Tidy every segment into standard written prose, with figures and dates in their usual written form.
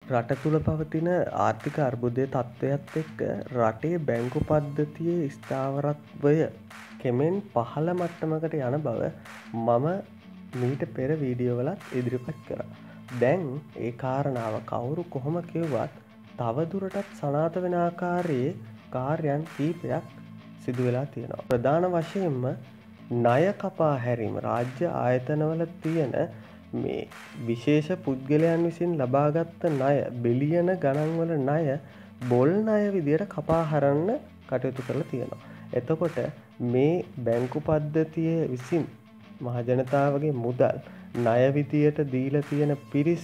රට තුළ පවතින ආර්ථික අර්බුදය තත්ත්වයක්ත් එක්ක රටේ බැංකු පද්ධතියේ ස්ථාවරත්වය කෙමෙන් පහළ මට්ටමකට යන බව මම මීට පෙර වීඩියෝවලත් ඉදිරිපත් කරා. දැන් ඒ කාරණාව කවුරු කොහොම කිව්වත් තවදුරටත් සනාථ වෙන ආකාරයේ කාර්යයන් කීපයක් සිදු වෙලා තියෙනවා. ප්‍රධාන වශයෙන්ම ණය කපා හැරීම රාජ්‍ය ආයතනවල තියෙන මේ විශේෂ පුද්ගලයන් විසින් ලබාගත් ණය බිලියන ගණන් වල ණය බොල් ණය විදියට කපා හරන්න කටයුතු කරලා තියෙනවා. එතකොට මේ බැංකු පද්ධතිය විසින් මහජනතාවගේ මුදල් ණය විදියට දීලා තියෙන පිරිස්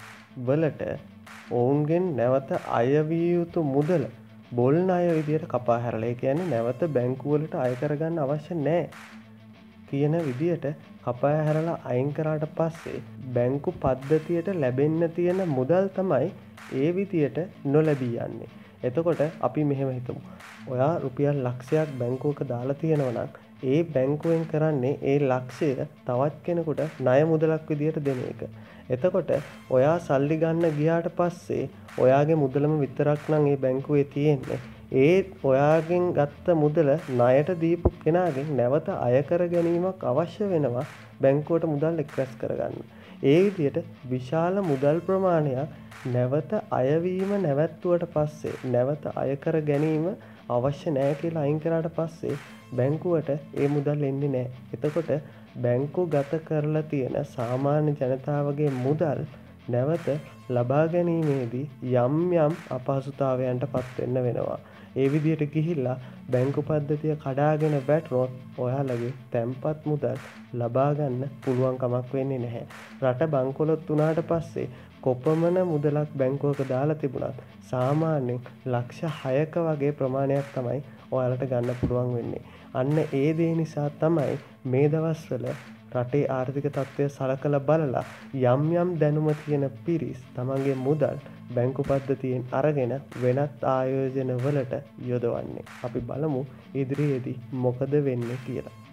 වලට ඔවුන්ගෙන් නැවත අයවිය යුතු මුදල බොල් ණය විදියට කපා හැරලා, ඒ කියන්නේ නැවත බැංකු වලට අය කරගන්න අවශ්‍ය නැහැ කියන විදියට කපා හැරලා අයින් කරාට පස්සේ බැංකු පද්ධතියට ලැබෙන්න තියෙන මුදල් තමයි ඒ විදියට නොලැබී යන්නේ. එතකොට අපි මෙහෙම හිතමු. ඔයා රුපියල් ලක්ෂයක් බැංකුවක දාලා තියෙනවා නම් ඒ බැංකුවෙන් කරන්නේ ඒ ලක්ෂය තවත් කෙනෙකුට ණය මුදලක් විදියට දෙන එක. එතකොට ඔයා සල්ලි ගන්න ගියාට පස්සේ ඔයාගේ මුදලම විතරක් නම් ඒ බැංකුවේ තියෙන්නේ. ඒ ඔයාගෙන් ගත්ත මුදල ණයට දීපු කෙනාගෙන් නැවත අය කර ගැනීමක් අවශ්‍ය වෙනවා බැංකුවට මුදල් එක්රැස් කරගන්න. ඒ විදිහට විශාල මුදල් ප්‍රමාණයක් නැවත අයවීම නැවැත්තුවට පස්සේ නැවත අය කර ගැනීම අවශ්‍ය නැහැ කියලා අයින් කරාට පස්සේ බැංකුවට ඒ මුදල් එන්නේ නැහැ. එතකොට බැංකු ගත කරලා තියෙන සාමාන්‍ය ජනතාවගේ මුදල් නැවත ලබා ගැනීමේදී යම් යම් අපහසුතාවයන්ට පත් වෙන්න වෙනවා. ඒ විදිහට ගිහිල්ලා බැංකු පද්ධතිය කඩාගෙන වැටුනොත් ඔයාලගේ තැන්පත් මුදල් ලබා ගන්න පුළුවන් කමක් වෙන්නේ නැහැ. රට බංකොලොත් වුණාට පස්සේ කොපමණ මුදලක් බැංකුවක දාලා තිබුණත් සාමාන්‍යයෙන් ලක්ෂ 6ක වගේ ප්‍රමාණයක් තමයි ඔයාලට ගන්න පුළුවන් වෙන්නේ. අන්න ඒ දේ නිසා තමයි මේ දවස්වල රටේ ආර්ථික තත්ත්වය සලකලා බලලා යම් යම් දැනුම තියෙන පිරිස් තමන්ගේ මුදල් බැංකු පද්ධතියෙන් අරගෙන වෙනත් ආයෝජන වලට යොදවන්නේ. අපි බලමු ඉදිරියේදී මොකද වෙන්නේ කියලා.